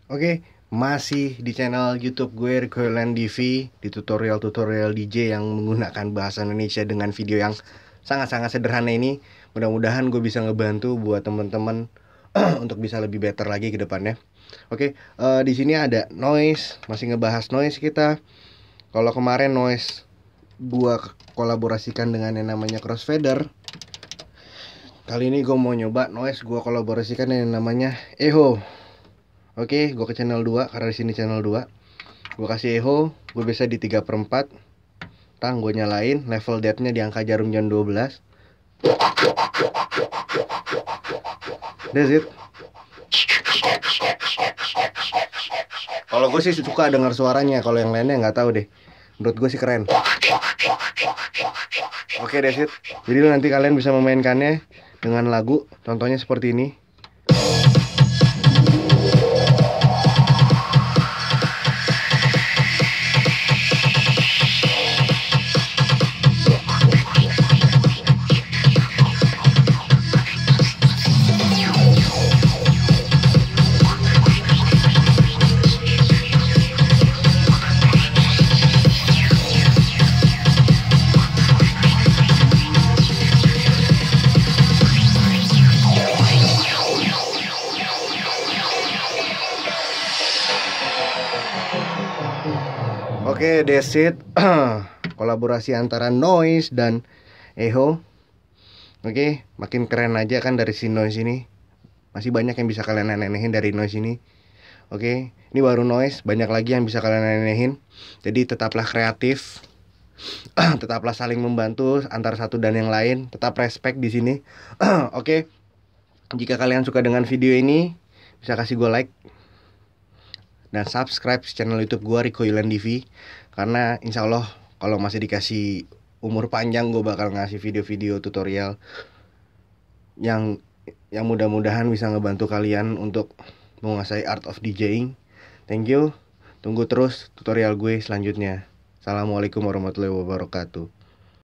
Oke, masih di channel YouTube gue Ricoyland DV di tutorial-tutorial DJ yang menggunakan bahasa Indonesia dengan video yang sangat-sangat sederhana ini. Mudah-mudahan gue bisa ngebantu buat teman-teman untuk bisa lebih better lagi ke depannya. Oke, di sini ada noise, masih ngebahas noise kita. Kalau kemarin noise gue kolaborasikan dengan yang namanya crossfader. Kali ini gue mau nyoba noise gue kolaborasikan dengan yang namanya Echo. Oke, gue ke channel 2 karena di sini channel 2. Gue kasih echo, gue bisa di 3/4. Tang, gue nyalain, level depth-nya di angka jarum jam 12. That's it. Kalau gue sih suka dengar suaranya, kalau yang lainnya nggak tahu deh. Menurut gue sih keren. Oke, that's it. Jadi nanti kalian bisa memainkannya dengan lagu, contohnya seperti ini. Oke, that's it. Kolaborasi antara noise dan echo. Oke, makin keren aja kan dari si noise ini. Masih banyak yang bisa kalian anehin dari noise ini. Oke, ini baru noise, banyak lagi yang bisa kalian anehin. Jadi tetaplah kreatif. Tetaplah saling membantu antara satu dan yang lain. Tetap respect di sini. Oke. Jika kalian suka dengan video ini, bisa kasih gue like dan subscribe channel YouTube gue Ricoyland DV. Karena insya Allah kalau masih dikasih umur panjang, gue bakal ngasih video-video tutorial yang mudah-mudahan bisa ngebantu kalian untuk menguasai art of DJing. Thank you. Tunggu terus tutorial gue selanjutnya. Assalamualaikum warahmatullahi wabarakatuh.